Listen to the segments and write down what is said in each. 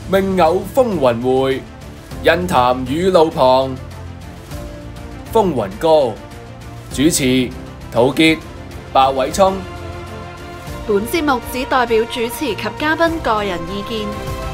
命偶風雲會，印談雨路旁。風雲歌，主持陶傑、白偉聰。 本節目只代表主持及嘉賓個人意見。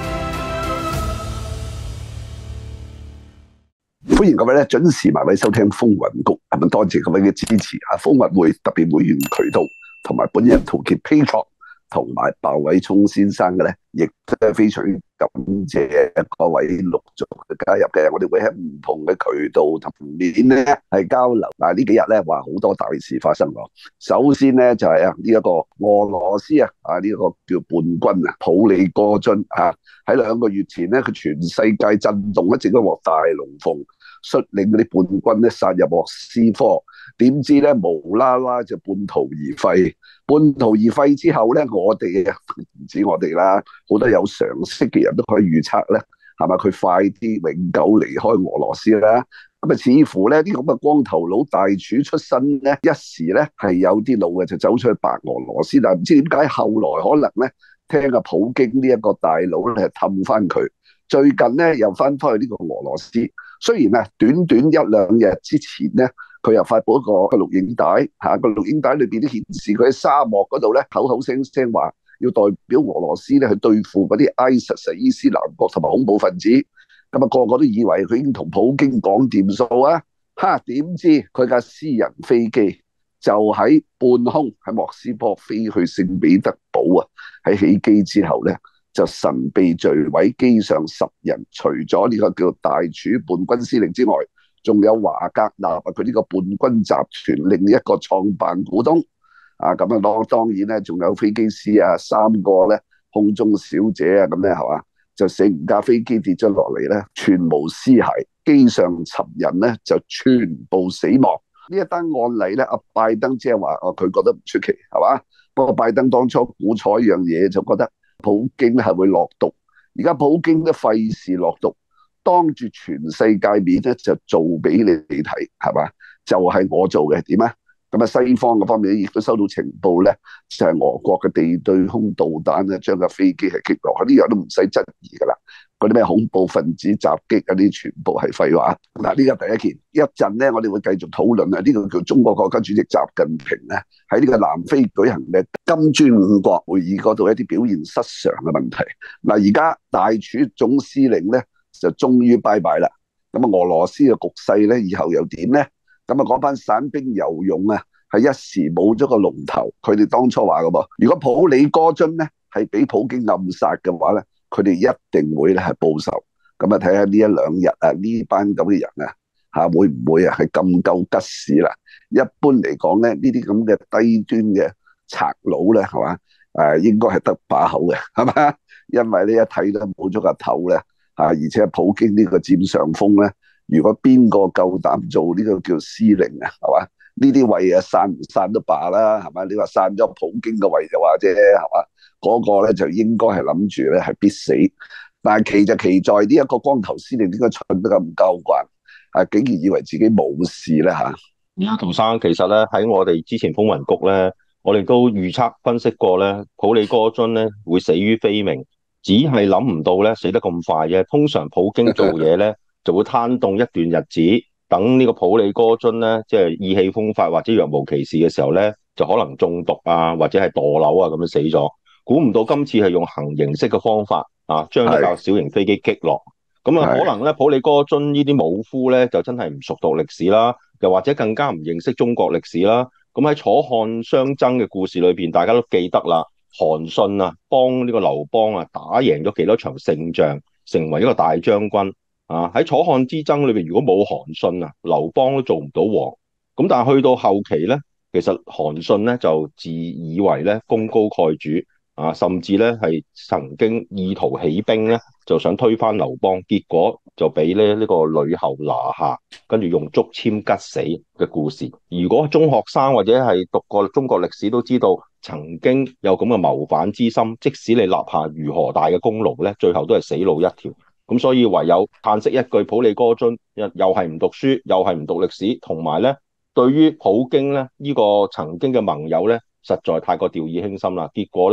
歡迎各位準時埋位收聽風雲谷，係咪多謝各位嘅支持啊？風雲會特別會員渠道同埋本人陶傑 Patreon 同埋鮑偉聰先生嘅咧，亦都係非常感謝各位陸續嘅加入嘅。我哋會喺唔同嘅渠道同面咧係交流。嗱，呢幾日咧話好多大事發生喎。首先咧就係呢一個俄羅斯呢一個叫叛軍普里戈津喺2個月前咧，佢全世界震動，一直都獲大龍鳳，率領嗰啲叛軍咧殺入莫斯科，點知咧無啦啦就半途而廢。半途而廢之後咧，我哋唔止我哋啦，好多有常識嘅人都可以預測咧，係咪佢快啲永久離開俄羅斯啦？咁啊，似乎咧啲咁嘅光頭佬大廚出身咧，一時咧係有啲路嘅，就走出去白俄羅斯，但係唔知點解後來可能咧聽阿普京呢一個大佬咧氹翻佢，最近咧又翻返去呢個俄羅斯。雖然短短1-2日之前咧，佢又發布一個錄影帶，個錄影帶裏邊都顯示佢喺沙漠嗰度咧口口聲聲話要代表俄羅斯咧去對付嗰啲 ISIS 伊斯蘭國同埋恐怖分子，咁個個都以為佢已經同普京講掂數啊，點知佢架私人飛機就喺半空喺莫斯科飛去聖彼得堡喺起機之後咧就神秘墜毀，機上10人，除咗呢個叫大廚叛軍司令之外，仲有華格納佢呢個叛軍集團另一個創辦股東咁當然咧仲有飛機師3個咧空中小姐咁咧係嘛，就成架飛機跌咗落嚟咧，全無屍骸，機上10人咧就全部死亡。呢一單案例咧，阿拜登即係話佢覺得唔出奇係嘛，不過拜登當初估錯一樣嘢，就覺得普京係會落毒，而家普京都費事落毒，當住全世界面咧就做俾你睇係嘛，就係我做嘅點啊？咁西方嗰方面亦都收到情報咧，就係俄國嘅地對空導彈咧將架飛機係擊落，呢樣都唔使質疑噶啦。嗰啲咩恐怖分子襲擊嗰啲全部係廢話。嗱，呢個第一件，一陣咧我哋會繼續討論呢個叫中國國家主席習近平咧喺呢個南非舉行嘅金磚5國會議嗰度一啲表現失常嘅問題。嗱，而家大廚總司令咧就終於拜拜啦。咁俄羅斯嘅局勢咧以後又點咧？咁嗰班散兵游勇係一時冇咗個龍頭。佢哋當初話嘅噃，如果普里戈津咧係俾普京暗殺嘅話咧，佢哋一定會咧係報仇。咁睇下呢1-2日呢班咁嘅人會唔會係咁夠吉屎啦？一般嚟講咧，呢啲咁嘅低端嘅賊佬咧係嘛應該係得把口嘅係嘛，因為呢一睇到冇咗個頭咧而且普京呢個佔上風咧。如果邊個夠膽做呢個叫司令係嘛？呢啲位散唔散都罷啦，係嘛？你話散咗普京嘅位就話啫，係嘛？嗰個咧就應該係諗住咧係必死，但係奇就奇在呢一個光頭司令點解蠢得咁交關竟然以為自己冇事咧嚇？ 陶生，其實咧喺我哋之前風雲谷咧，我哋都預測分析過咧，普里戈津咧會死於非命，只係諗唔到咧死得咁快啫。通常普京做嘢咧。就會攤凍一段日子，等呢個普里戈津咧，即係意氣風發或者若無其事嘅時候咧，就可能中毒或者係墮樓咁樣死咗。估唔到今次係用行刑式嘅方法將一架小型飛機擊落。咁可能咧普里戈津呢啲武夫咧就真係唔熟讀歷史啦，又或者更加唔認識中國歷史啦。咁喺楚漢相爭嘅故事裏邊，大家都記得啦，韓信幫呢個劉邦打贏咗幾多場勝仗，成為一個大將軍。喺楚漢之爭裏邊，如果冇韓信劉邦都做唔到王。咁但係去到後期咧，其實韓信咧就自以為咧功高蓋主甚至咧係曾經意圖起兵咧，就想推翻劉邦，結果就俾呢個呂后拿下，跟住用竹籤吉死嘅故事。如果中學生或者係讀過中國歷史都知道，曾經有咁嘅謀反之心，即使你立下如何大嘅功勞咧，最後都係死路一條。咁所以唯有嘆息一句，普里戈津又係唔讀書，又係唔讀歷史，同埋咧對於普京咧呢個曾經嘅盟友咧，實在太過掉以輕心啦。結果咧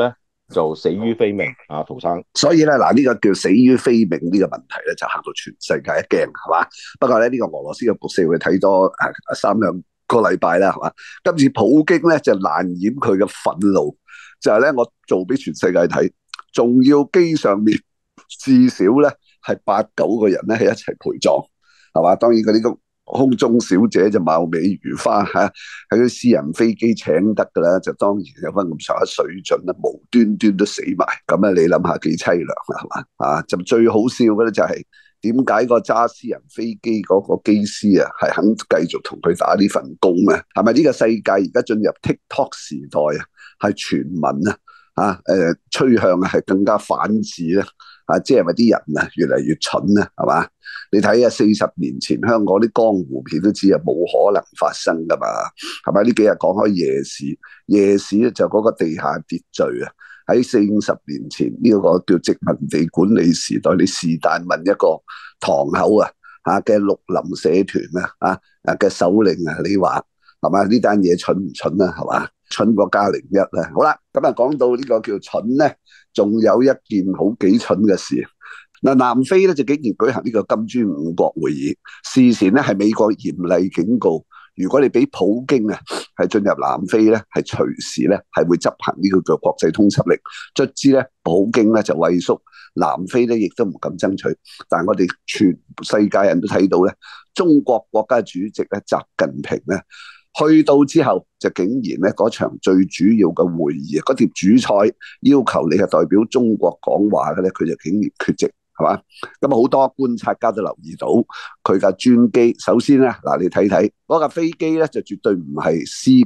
就死於非命啊，陶生。 所以咧嗱，呢個叫死於非命呢個問題咧，就嚇到全世界一驚，係嘛？不過咧，呢個俄羅斯嘅局勢會睇多3-2個禮拜啦，係嘛？今次普京咧就難掩佢嘅憤怒，就係咧我做俾全世界睇，仲要機上面至少咧係8-9個人咧係一齊陪葬，係嘛？當然嗰啲空中小姐就貌美如花嚇，喺啲私人飛機請得㗎啦，就當然有翻咁上下水準啦，無端端都死埋，咁咧你諗下幾凄涼啦，係嘛？啊，就最好笑嘅咧就係點解個揸私人飛機嗰個機師啊係肯繼續同佢打呢份工咧？係咪呢個世界而家進入 TikTok 時代啊？係全民趨向係更加反智咧？即係咪啲人啊越嚟越蠢咧？係嘛？你睇下40年前香港啲江湖片都知啊，冇可能發生噶嘛，係咪？呢幾日講開夜市咧就嗰個地下秩序啊，喺40-50年前呢個叫殖民地管理時代，你是但問一個堂口嘅綠林社團嘅首領啊，你話係嘛？呢單嘢蠢唔蠢啊？係嘛？蠢過+01啦。好啦，咁啊講到呢個叫蠢咧，仲有一件好幾蠢嘅事。嗱，南非咧就竟然舉行呢個金磚5國會議，事前咧係美國嚴厲警告，如果你俾普京係進入南非咧，係隨時咧係會執行呢個叫國際通緝令。卒之咧，普京咧就畏縮，南非咧亦都唔敢爭取。但係我哋全世界人都睇到咧，中國國家主席咧習近平咧去到之後，就竟然咧嗰場最主要嘅會議，嗰碟主菜要求你係代表中國講話嘅咧，佢就竟然缺席。係嘛？咁好多觀察家都留意到佢架專機。首先咧，嗱你睇睇嗰架飛機咧，就絕對唔係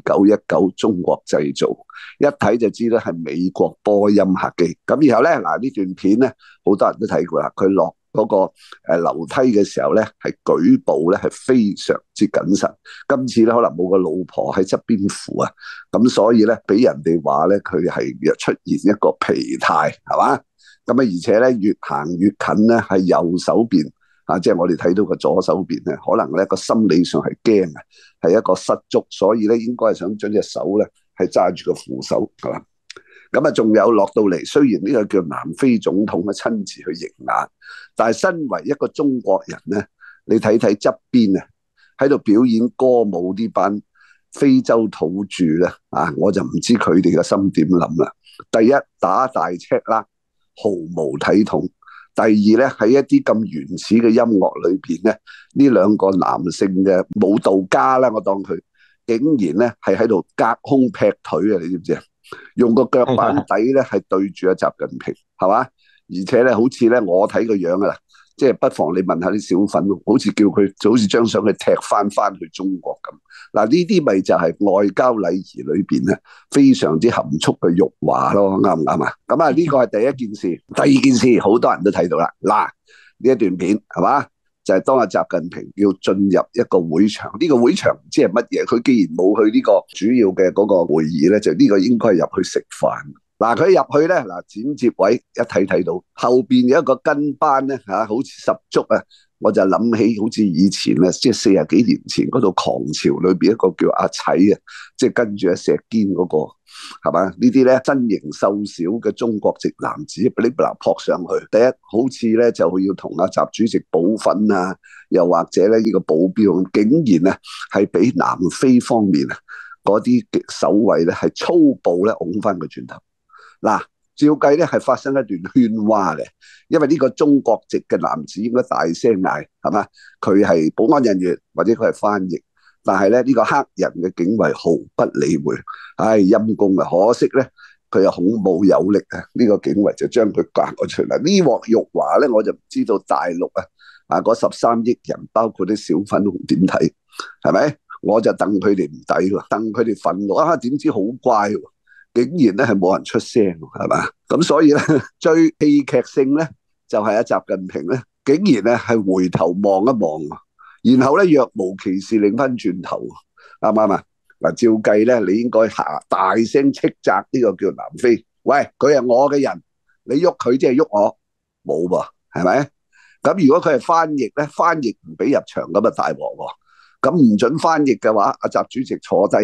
C919 中國製造，一睇就知咧係美國波音客機。咁然後咧，嗱呢段片咧，好多人都睇過啦。佢落嗰個樓梯嘅時候咧，係舉步咧係非常之謹慎。今次咧可能冇個老婆喺側邊扶啊，咁所以咧俾人哋話咧佢係出現一個疲態，係嘛？咁而且咧越行越近咧，係右手邊即係我哋睇到個左手邊咧，可能咧個心理上係驚啊，係一個失足，所以咧應該係想將隻手咧係揸住個扶手，係嘛？咁仲有落到嚟，雖然呢個叫南非總統嘅親自去迎眼，但係身為一個中國人咧，你睇睇側邊喺度表演歌舞呢班非洲土著咧我就唔知佢哋嘅心點諗啦。第一，打大赤啦，毫無體統。第二咧，喺一啲咁原始嘅音樂裏邊咧，呢兩個男性嘅舞蹈家啦，我當佢竟然咧係喺度隔空劈腿啊！你知唔知啊？用個腳板底咧係對住阿習近平，係嘛？而且咧好似咧我睇個樣啊，即係不妨你問下啲小粉，好似叫佢就好似將相佢踢翻去中國咁。嗱，呢啲咪就係外交禮儀裏邊咧非常之含蓄嘅辱華咯，啱唔啱啊？咁呢個係第一件事。第二件事好多人都睇到啦。嗱，呢一段片係嘛？就係當阿習近平要進入一個會場，呢個會場唔知係乜嘢。佢既然冇去呢個主要嘅嗰個會議咧，就呢個應該係入去食飯。嗱，佢入去咧，嗱剪接位一睇到後邊有一個跟班咧好似十足啊！我就諗起好似以前咧，即係40幾年前嗰度狂潮裏邊一個叫阿齊啊，即係跟住阿石堅嗰個係嘛？呢啲咧身形瘦小嘅中國籍男子，噼哩啪啦撲上去。第一好似咧就要同阿習主席補分啊，又或者咧呢個保鏢，竟然咧係俾南非方面嗰啲守衛咧係粗暴咧拱翻佢轉頭。嗱，照計咧係發生一段喧嘩嘅，因為呢個中國籍嘅男子應該大聲嗌，係嘛？佢係保安人員或者佢係翻譯，但係咧呢個黑人嘅警衛毫不理會，陰公啊！可惜咧佢又孔武有力啊，呢個警衛就將佢趕咗出嚟。呢鑊辱華咧，我就唔知道大陸嗰13億人包括啲小粉紅點睇，係咪？我就戥佢哋唔抵喎，戥佢哋憤怒點知好乖喎！竟然咧係冇人出聲，係嘛？咁所以咧最戲劇性咧就係阿習近平咧，竟然咧係回頭望一望，然後咧若無其事擰翻轉頭，啱唔啱啊？嗱，照計咧你應該大聲斥責呢個叫南非，喂，佢係我嘅人，你喐佢即係喐我，冇噃，係咪？咁如果佢係翻譯咧，翻譯唔俾入場咁啊大鑊喎，咁唔准翻譯嘅話，阿習主席坐低。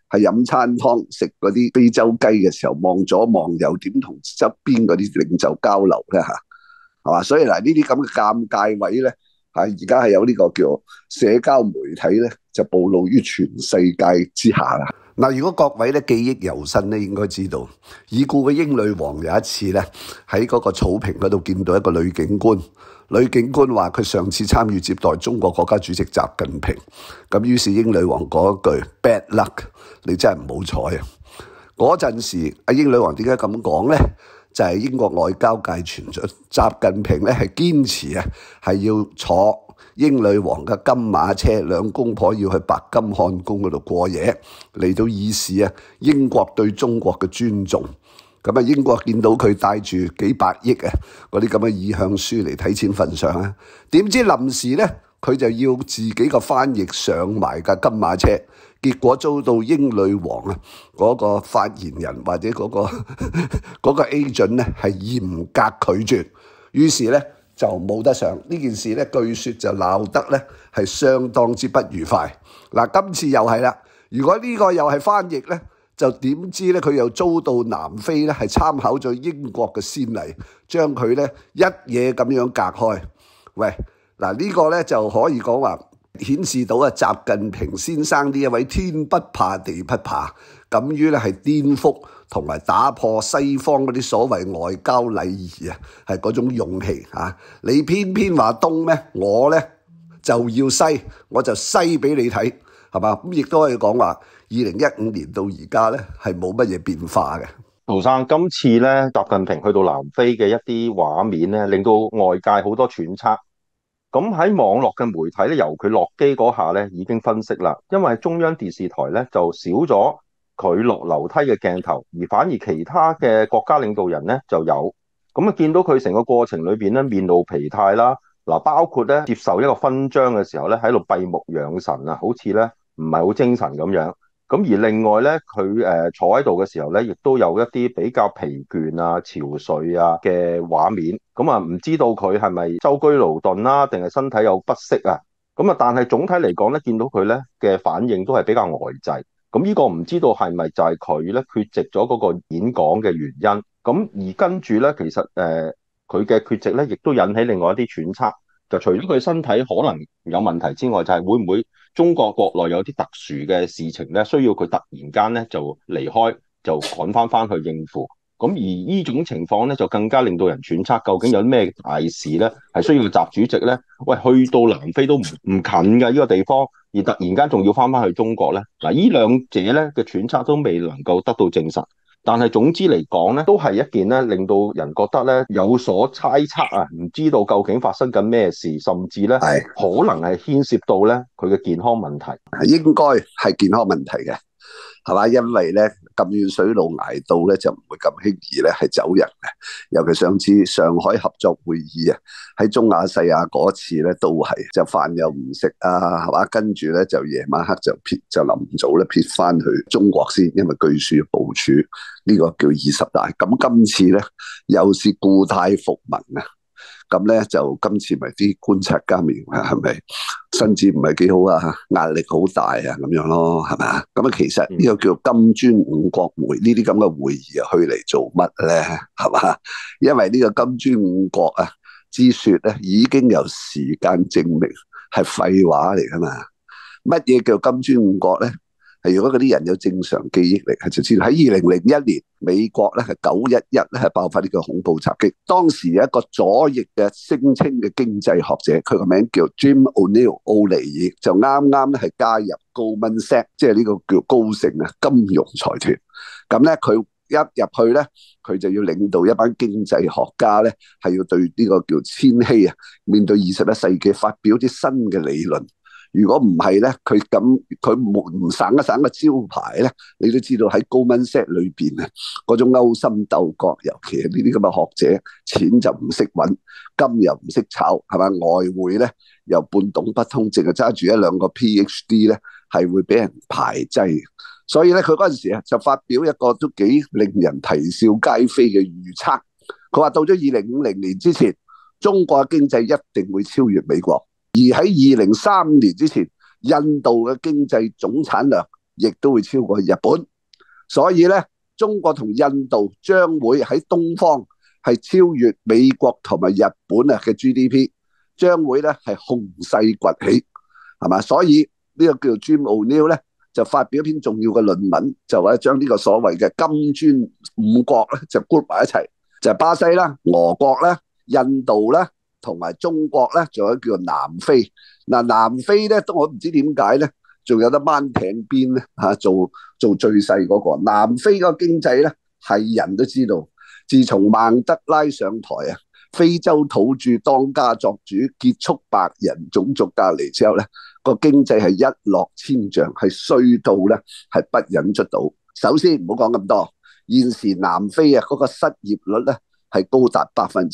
係飲餐湯食嗰啲非洲雞嘅時候，望左望右，點同側邊嗰啲領袖交流咧嚇？係嘛？所以嗱，呢啲咁嘅尷尬位咧，而家係有呢個叫社交媒體咧，就暴露於全世界之下啦。嗱，如果各位咧記憶猶新咧，應該知道已故嘅英女王有一次咧喺嗰個草坪嗰度見到一個女警官，女警官話佢上次參與接待中國國家主席習近平，咁於是英女王講一句 bad luck， 你真係唔好彩啊！嗰陣時，阿英女王點解咁講咧？就係英國外交界傳出習近平咧係堅持啊，係要坐英女王嘅金馬車，兩公婆要去白金漢宮嗰度過夜，嚟到以示啊英國對中國嘅尊重。咁啊，英國見到佢帶住幾百億啊嗰啲咁嘅意向書嚟睇錢份上啊，點知臨時咧佢就要自己個翻譯上埋架金馬車，結果遭到英女王啊嗰個發言人或者嗰個 agent 咧係嚴格拒絕，於是咧就冇得上呢件事咧，據說就鬧得咧係相當之不愉快。嗱，今次又係啦，如果呢個又係翻譯咧，就點知咧佢又遭到南非咧係參考咗英國嘅先例，將佢咧一嘢咁樣隔開。喂，嗱呢個咧就可以講話顯示到啊習近平先生呢一位天不怕地不怕，敢於咧係顛覆同埋打破西方嗰啲所謂外交禮儀啊，係嗰種勇氣啊！你偏偏話東咩？我咧就要西，我就西俾你睇，係嘛？咁亦都可以講話2015年到而家咧係冇乜嘢變化嘅。 陶生，今次咧習近平去到南非嘅一啲畫面咧，令到外界好多揣測。咁喺網絡嘅媒體咧，由佢落機嗰下咧已經分析啦，因為中央電視台咧就少咗佢落樓梯嘅鏡頭，而反而其他嘅國家領導人咧就有。咁啊，見到佢成個過程裏邊咧面露疲態啦，嗱，包括咧接受一個勳章嘅時候咧喺度閉目養神啊，好似咧唔係好精神咁樣。咁而另外咧，佢坐喺度嘅時候咧，亦都有一啲比較疲倦啊、憔悴啊嘅畫面。咁啊，唔知道佢係咪舟車勞頓啦，定係身體有不適啊？咁啊，但係總體嚟講咧，見到佢咧嘅反應都係比較呆滯。咁呢個唔知道係咪就係佢咧缺席咗嗰個演講嘅原因？咁而跟住咧，其實佢嘅缺席咧，亦都引起另外一啲揣測。就除咗佢身體可能有問題之外，就係會唔會中國國內有啲特殊嘅事情咧，需要佢突然間咧就離開，就趕翻去應付。咁而呢種情況咧，就更加令到人揣測，究竟有啲咩大事咧，係需要習主席咧？喂，去到南非都唔近嘅呢個地方，而突然間仲要翻去中國咧？嗱，呢兩者咧嘅揣測都未能夠得到證實。但係總之嚟講咧，都係一件咧令到人覺得咧有所猜測啊，唔知道究竟發生緊咩事，甚至咧可能係牽涉到咧佢嘅健康問題。 應該係健康問題嘅，係嘛？因為咧咁遠水路捱到咧，就唔會咁輕易咧係走人嘅。尤其上次上海合作會議啊，喺中亞細亞嗰次咧都係就飯又唔食啊，係嘛？跟住咧就夜晚黑就臨早咧撇翻去中國先，因為據說要部署呢個叫20大。咁今次咧又是故態復萌啊！咁咧就今次咪啲觀察家咪係咪身子唔係幾好啊？壓力好大啊咁樣咯，係咪啊？咁啊，其實呢個叫金磚五國會呢啲咁嘅會議啊，去嚟做乜咧？係嘛？因為呢個金磚五國啊之說咧，已經有時間證明係廢話嚟噶嘛。乜嘢叫金磚五國咧？係如果嗰啲人有正常記憶力，係就知道喺2001年美國咧係911咧係爆發呢個恐怖襲擊，當時有一個左翼嘅聲稱嘅經濟學者，佢個名叫 Jim O'Neill 奧尼爾，就啱啱咧係加入 Goldman Sachs， 即係呢個叫高盛啊金融財團。咁咧佢一入去咧，佢就要領導一班經濟學家咧，係要對呢個叫千禧啊，面對21世紀發表啲新嘅理論。如果唔係咧，佢唔省一省個招牌咧，你都知道喺Goldman Sachs裏邊啊，嗰種勾心鬥角，尤其係呢啲咁嘅學者，錢就唔識揾，金又唔識炒，係咪？外匯咧又半懂不通，淨係揸住1-2個 PhD 咧，係會俾人排擠。所以咧，佢嗰陣時啊就發表一個都幾令人啼笑皆非嘅預測，佢話到咗2050年之前，中國嘅經濟一定會超越美國。而喺2030年之前，印度嘅經濟總產量亦都會超過日本。所以咧，中國同印度將會喺東方係超越美國同埋日本嘅 GDP， 將會咧係雄勢崛起，係嘛？所以呢個叫做 Jim O'Neill 咧，就發表一篇重要嘅論文，就話將呢個所謂嘅金磚五國咧就 group 埋一齊，就係巴西啦、俄國啦、印度啦，同埋中國咧，仲有叫做南非。嗱，南非咧，我唔知點解咧，仲有得掹艇邊咧嚇，做最細嗰個。南非嗰個經濟咧，係人都知道，自從曼德拉上台啊，非洲土著當家作主，結束白人種族隔離之後咧，個經濟係一落千丈，係衰到咧係不忍卒睹。首先唔好講咁多，現時南非啊嗰個失業率咧係高達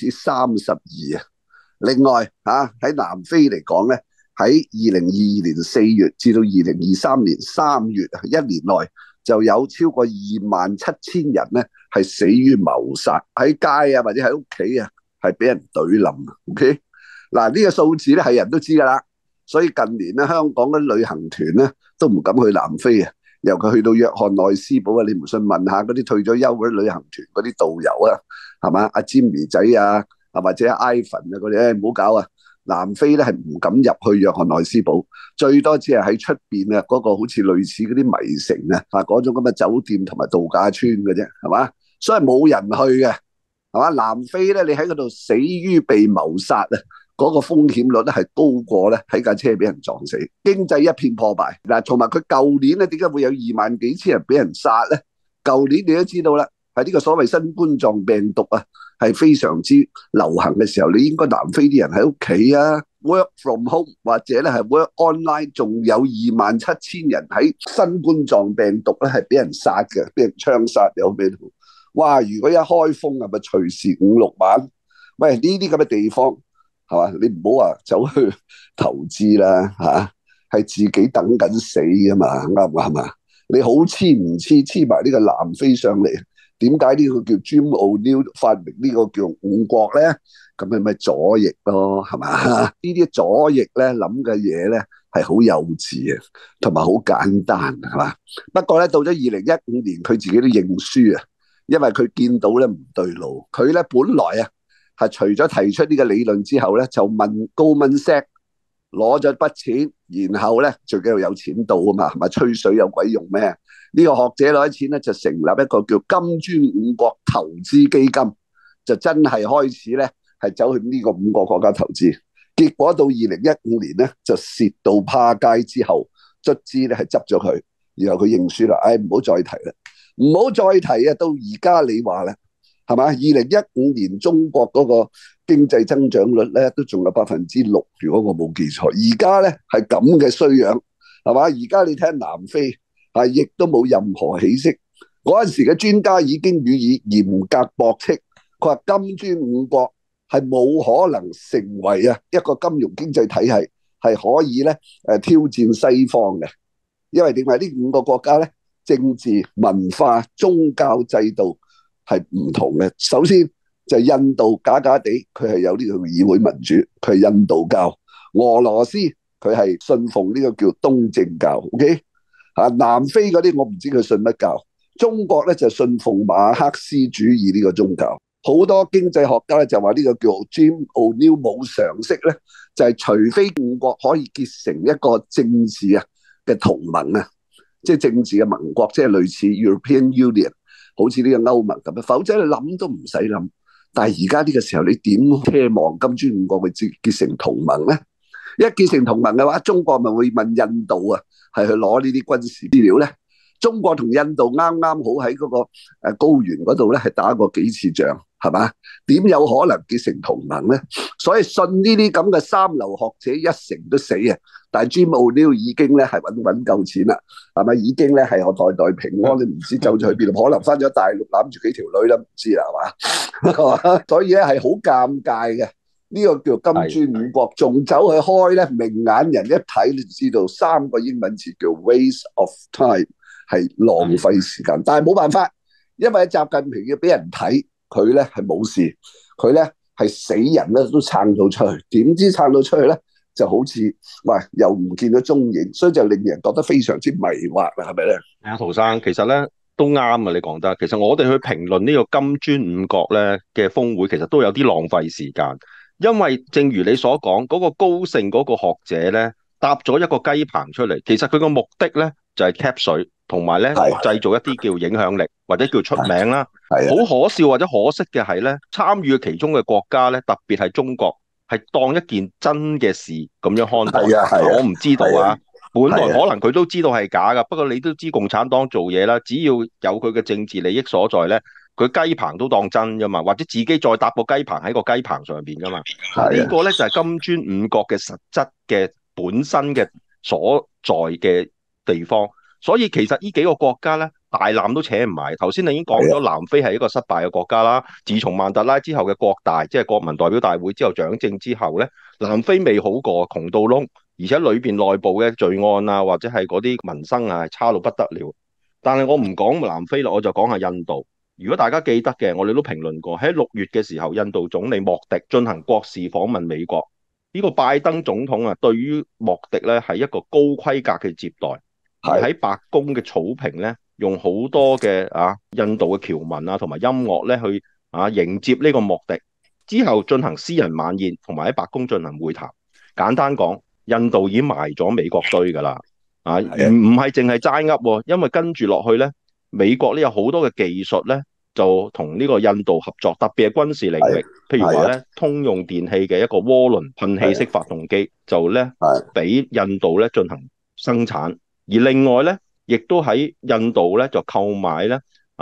32%啊。另外喺南非嚟講咧，喺2022年4月至到2023年3月一年內就有超過27000人咧係死於謀殺，喺街啊或者喺屋企啊係俾人懟冧。OK， 嗱呢個數字咧係人都知噶啦，所以近年咧香港嘅旅行團咧都唔敢去南非啊，尤其去到約翰內斯堡啊，你唔信問下嗰啲退咗休嗰啲旅行團嗰啲導遊啊，係嘛？阿 Jimmy 仔啊，或者 Ivan 啊嗰啲，唔好搞啊！南非咧係唔敢入去約翰內斯堡，最多只係喺出邊啊嗰個好似類似嗰啲迷城啊嗰種咁嘅酒店同埋度假村嘅啫，係嘛？所以冇人去嘅，係嘛？南非咧，你喺嗰度死於被謀殺啊，嗰個風險率咧係高過咧喺架車俾人撞死，經濟一片破敗。嗱，同埋佢舊年咧點解會有2萬幾千人俾人殺咧？舊年你都知道啦，係呢個所謂新冠狀病毒啊，係非常之流行嘅時候，你應該南非啲人喺屋企啊 ，work from home 或者咧係 work online， 仲有27000人喺新冠狀病毒咧係俾人殺嘅，俾人槍殺有咩？哇！如果一開封係咪隨時5、6萬？喂，呢啲咁嘅地方係嘛？你唔好話走去投資啦嚇，係自己等緊死噶嘛，啱唔啱啊？你好黐唔黐埋呢個南非上嚟？點解呢個叫 Jim O'Neill 發明呢個叫五國咧？咁咪左翼咯，係嘛？呢啲左翼咧諗嘅嘢咧係好幼稚啊，同埋好簡單，係嘛？不過咧到咗2015年，佢自己都認輸啊，因為佢見到咧唔對路。佢咧本來啊係除咗提出呢個理論之後咧，就問Goldman Sachs攞咗筆錢，然後咧最緊要有錢到啊嘛，係咪吹水有鬼用咩？呢個學者攞啲錢咧就成立一個叫金磚五國投資基金，就真係開始咧係走去呢個5個國家投資。結果到2015年咧就蝕到趴街之後，卒之咧係執咗佢，然後佢認輸啦，唔好再提啦，唔好再提啊！到而家你話咧，係嘛？2015年中國嗰個經濟增長率咧都仲有6%，如果我冇記錯。而家咧係咁嘅衰樣，係嘛？而家你睇南非亦都冇任何起色。嗰陣時嘅專家已經予以嚴格駁斥，佢話金磚五國係冇可能成為一個金融經濟體系，係可以咧挑戰西方嘅。因為點解呢5個國家咧政治、文化、宗教制度係唔同嘅。首先就係印度假假地，佢係有呢個議會民主，佢係印度教；俄羅斯佢係信奉呢個叫東正教。OK， 南非嗰啲我唔知佢信乜教。中國咧就信奉馬克思主義呢個宗教。好多經濟學家咧就話呢個叫 Jim O'Neill 冇常識咧，就係除非5國可以結成一個政治嘅同盟啊，即係政治嘅盟國，即係類似 European Union， 好似呢個歐盟咁樣，否則你諗都唔使諗。但係而家呢個時候，你點奢望金磚五國會結成同盟咧？一結成同盟嘅話，中國咪會問印度係去攞呢啲軍事資料咧？中國同印度啱啱好喺嗰個高原嗰度咧，係打過幾次仗，係嘛？點有可能結成同盟咧？所以信呢啲咁嘅三流學者一成都死啊！但係 Jim O'Neill 已經咧係揾夠錢啦，係咪？已經咧係我代代平安，你唔知走咗去邊度，可能翻咗大陸攬住幾條女啦，唔知啦，係嘛？所以咧係好尷尬嘅。呢個叫金磚五國，仲走去開咧，明眼人一睇你就知道3個英文詞叫 waste of time。係浪費時間，但係冇辦法，因為習近平要俾人睇，佢咧係冇事，佢咧係死人咧都撐到出去。點知撐到出去咧， 就好似喂又唔見咗蹤影，所以就令人覺得非常之迷惑啦，係咪咧？ 陶生，其實咧都啱啊！你講得，其實我哋去評論呢個金磚五國咧嘅峰會，其實都有啲浪費時間，因為正如你所講，嗰個高盛嗰個學者咧搭咗一個雞棚出嚟，其實佢個目的咧就係 cap 水，同埋咧製造一啲叫影響力或者叫出名啦。好可笑或者可惜嘅係咧，參與其中嘅國家咧，特別係中國，係當一件真嘅事咁樣看待。我唔知道啊。本來可能佢都知道係假㗎，不過你都知共產黨做嘢啦，只要有佢嘅政治利益所在咧，佢雞棚都當真㗎嘛，或者自己再搭個雞棚喺個雞棚上邊㗎嘛。呢個咧就係金磚五國嘅實質嘅本身嘅所在嘅地方。所以其實呢幾個國家咧，大纜都扯唔埋。頭先你已經講咗南非係一個失敗嘅國家啦。自從曼德拉之後嘅國大，即係國民代表大會之後掌政之後咧，南非未好過，窮到窿。而且裏邊內部嘅罪案啊，或者係嗰啲民生啊，係差到不得了。但係我唔講南非啦，我就講下印度。如果大家記得嘅，我哋都評論過喺6月嘅時候，印度總理莫迪進行國事訪問美國。呢個拜登總統啊，對於莫迪咧係一個高規格嘅接待。而喺白宮嘅草坪咧，用好多嘅印度嘅僑民啊同埋音樂咧去迎接呢個莫迪。之後進行私人晚宴，同埋喺白宮進行會談。簡單講，印度已經埋咗美國堆㗎啦，唔係淨係齋噏喎，因為跟住落去咧，美國咧有好多嘅技術咧，就同呢個印度合作，特別係軍事領域，譬如話咧，通用電氣嘅一個渦輪噴氣式發動機，就咧俾印度咧進行生產，而另外咧，亦都喺印度咧就購買咧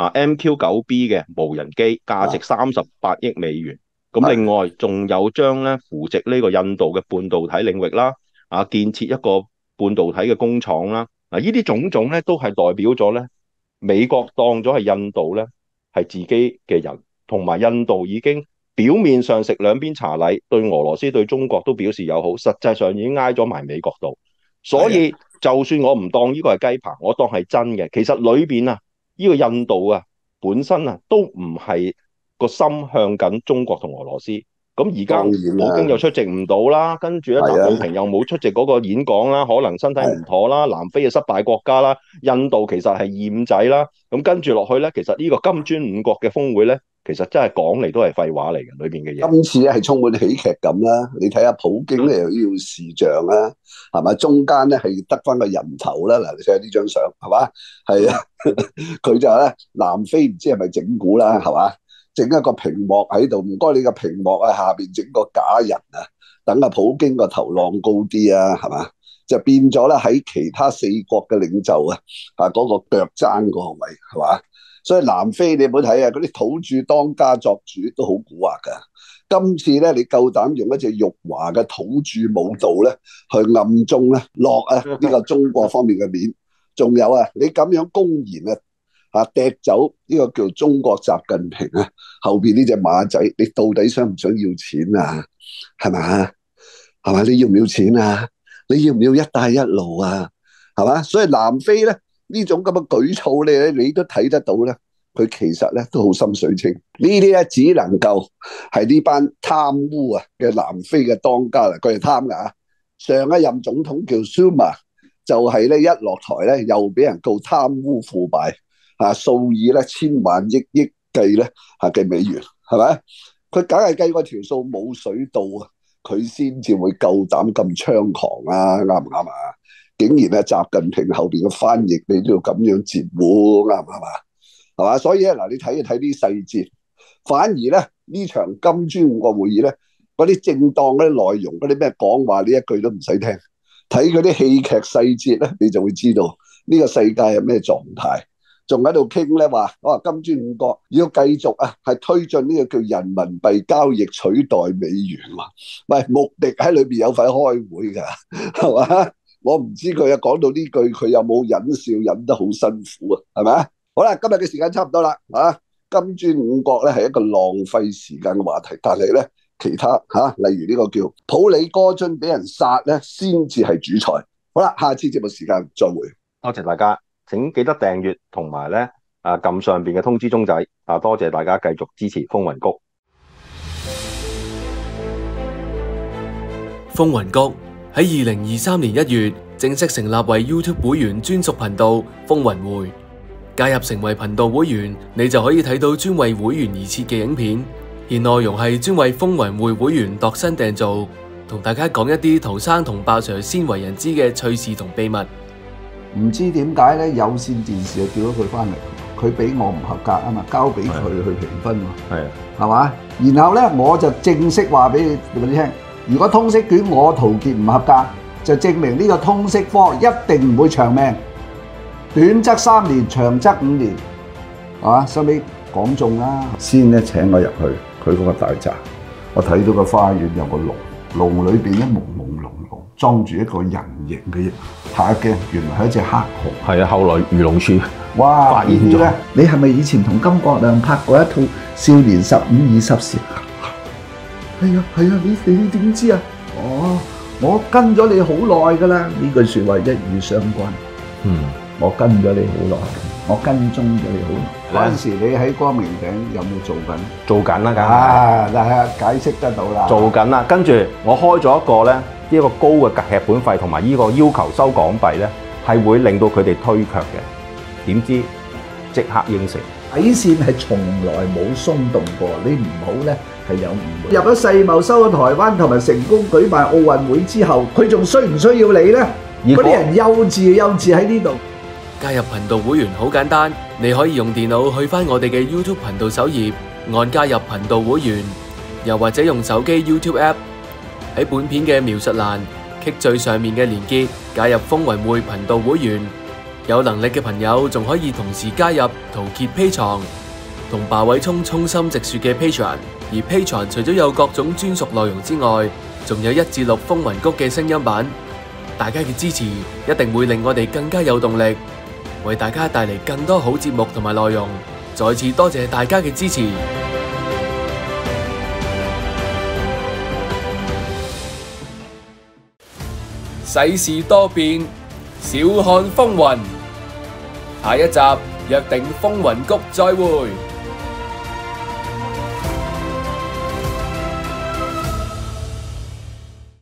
MQ-9B 嘅無人機，價值38億美元。咁另外仲有將咧扶植呢個印度嘅半導體領域啦。建設一個半導體嘅工廠啦，呢啲種種咧都係代表咗咧美國當咗係印度咧係自己嘅人，同埋印度已經表面上食兩邊茶禮，對俄羅斯對中國都表示友好，實際上已經挨咗埋美國度。所以就算我唔當呢個係雞棚，我當係真嘅，其實裏邊呢個印度本身都唔係個心向緊中國同俄羅斯。咁而家普京又出席唔到啦，跟住咧習近平又冇出席嗰個演講啦，可能身體唔妥啦，南非嘅失敗國家啦，印度其實係二五仔啦，咁跟住落去咧，其實呢個金磚五國嘅峰會咧，其實真係講嚟都係廢話嚟嘅，裏邊嘅嘢。今次咧係充滿喜劇感啦，你睇下普京咧又要視像啦，係咪？中間咧係得翻個人頭啦，嗱你睇下呢張相係嘛？係啊，佢就咧南非唔知係咪整蠱啦，係嘛？整一個屏幕喺度，唔該你個屏幕下邊整個假人等普京個頭浪高啲係嘛？就變咗咧喺其他4國嘅領袖嗰個腳踭個位係嘛？所以南非你唔好睇嗰啲土著當家作主都好蠱惑㗎。今次咧你夠膽用一隻辱華嘅土著舞蹈咧去暗中咧落呢個中國方面嘅面，仲有你咁樣公然掟走呢個叫中國習近平後邊呢隻馬仔，你到底想唔想要錢啊？係咪？係嘛？你要唔要錢啊？你要唔要一帶一路啊？係嘛？所以南非咧呢種咁嘅舉措咧，你都睇得到咧，佢其實咧都好心水清。呢啲咧只能夠係呢班貪污嘅南非嘅當家啦，佢係貪㗎。上一任總統叫 Zuma， 就係咧一落台咧又俾人告貪污腐敗。數以咧千萬億計咧嘅美元，係咪？佢梗係計個條數冇水到佢先至會夠膽咁猖狂啱唔啱竟然習近平後邊嘅翻譯你都要咁樣截胡，啱唔啱係嘛？所以嗱，你睇一睇啲細節，反而咧呢場金磚五國會議咧，嗰啲正當嗰啲內容，嗰啲咩講話呢一句都唔使聽，睇嗰啲戲劇細節咧，你就會知道呢個世界係咩狀態。仲喺度傾咧話，金磚五國要繼續係推進呢個叫人民幣交易取代美元喎。喂，穆迪喺裏邊有份開會㗎，係嘛？我唔知佢講到呢句，佢有冇忍笑忍得好辛苦係咪？好啦，今日嘅時間差唔多啦，金磚五國咧係一個浪費時間嘅話題，但係咧其他例如呢個叫普里戈津俾人殺咧，先至係主菜。好啦，下次節目時間再會。 多謝大家。請記得訂閱同埋咧撳上邊嘅通知鐘仔多謝大家繼續支持風雲谷。 風雲谷喺2023年1月正式成立為 YouTube 會員專屬頻道風雲會。加入成為頻道會員，你就可以睇到專為會員而設嘅影片，而內容係專為風雲會會員度身訂造，同大家講一啲陶生同爆 Sir 鮮為人知嘅趣事同秘密。 唔知點解咧，有線電視就叫咗佢翻嚟，佢俾我唔合格啊嘛，交俾佢去評分喎，係嘛？然後咧我就正式話俾你聽，如果通識卷我陶傑唔合格，就證明呢個通識科一定唔會長命。短則3年，長則5年，係嘛？收尾講中啦，先咧請我入去佢嗰個大宅，我睇到個花園有個籠，籠裏邊一朦朦朧朧裝住一個人形嘅嘢，下一鏡原來係一隻黑熊。係啊，後來漁農處發現咗。你係咪以前同金國亮拍過一套《少年15、20時》？係啊，你點知啊？哦，我跟咗你好耐㗎啦，呢句説話一語雙關。我跟咗你好耐，我跟蹤咗你好耐。嗰陣時你喺光明頂有冇做緊？做緊啦，梗係解釋得到啦。做緊啦，跟住我開咗一個咧，呢個高嘅劇本費同埋呢個要求收港幣咧，係會令到佢哋推卻嘅。點知即刻應承。底線係從來冇鬆動過，你唔好咧係有誤會。入咗世貿收咗台灣同埋成功舉辦奧運會之後，佢仲需唔需要你咧？嗰啲人幼稚喺呢度。 加入頻道會員好簡單，你可以用電腦去返我哋嘅 YouTube 頻道首頁，按加入頻道會員，又或者用手機 YouTube App 喺本片嘅描述欄，click最上面嘅連結，加入風雲會頻道會員。有能力嘅朋友仲可以同時加入陶傑 Patreon 同罷偉聰衷心直說嘅 Patreon，而 Patreon除咗有各種專屬內容之外，仲有1至6風雲谷嘅聲音版。大家嘅支持一定會令我哋更加有動力，為大家帶嚟更多好節目同埋內容。再次多謝大家嘅支持。世事多變，笑看風雲。下一集約定風雲谷再會。